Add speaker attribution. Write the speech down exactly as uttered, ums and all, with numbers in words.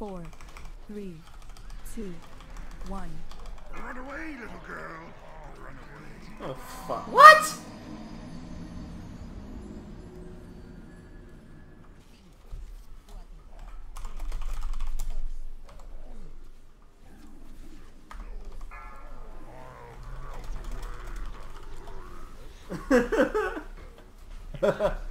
Speaker 1: four, three, two, one.
Speaker 2: Run away, little girl. Run away.
Speaker 3: Oh fuck. What? Ha ha.